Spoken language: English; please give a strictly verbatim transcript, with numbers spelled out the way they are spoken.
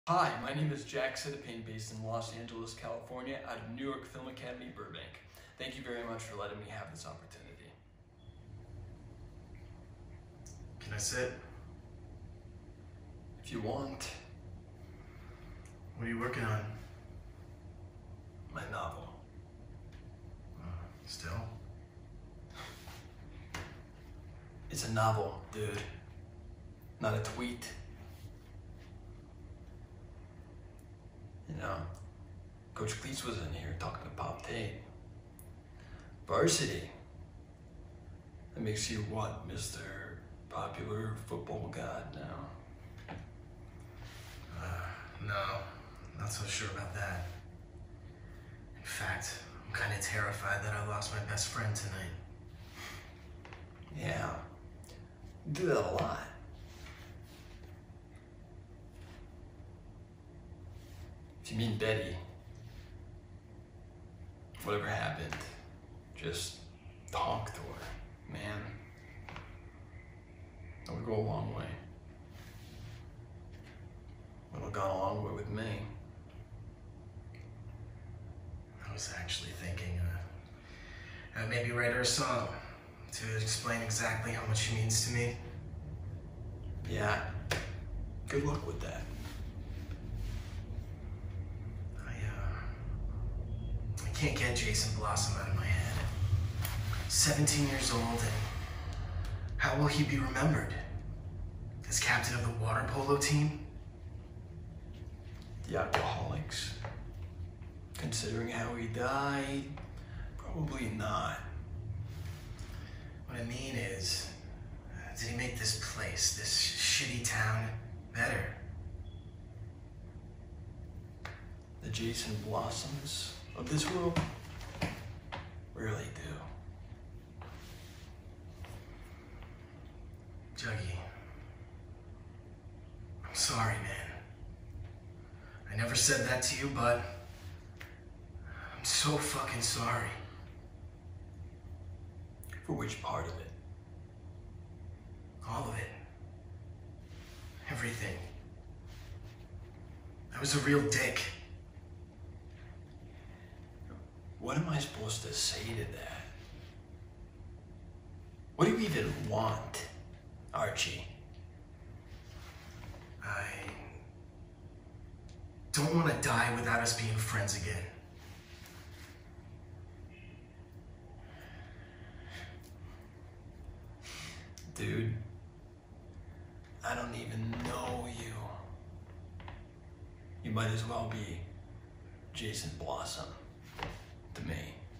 Hi, my name is Jack Siddipane, based in Los Angeles, California, out of New York Film Academy, Burbank. Thank you very much for letting me have this opportunity. Can I sit? If you want. What are you working on? My novel. Uh, still? It's a novel, dude. Not a tweet. You know, Coach Cleats was in here talking to Pop Tate. Varsity. That makes you what, Mister Popular Football God now? Uh, no, not so sure about that. In fact, I'm kind of terrified that I lost my best friend tonight. Yeah, you do that a lot. If you mean Betty, whatever happened, just talk to her, man. That would go a long way. Would have gone a long way with me. I was actually thinking, uh, I'd maybe write her a song to explain exactly how much she means to me. Yeah, good luck with that. I, uh, I can't get Jason Blossom out of my head. seventeen years old, and how will he be remembered? As captain of the water polo team? The alcoholics. Considering how he died, probably not. What I mean is, uh, did he make this place, this shitty town, better? The Jason Blossoms of this world really do. Juggy, I'm sorry, man. I never said that to you, but I'm so fucking sorry. For which part of it? All of it. Everything. I was a real dick. What am I supposed to say to that? What do you even want, Archie? I don't want to die without us being friends again. Dude, I don't even know you. You might as well be Jason Blossom to me.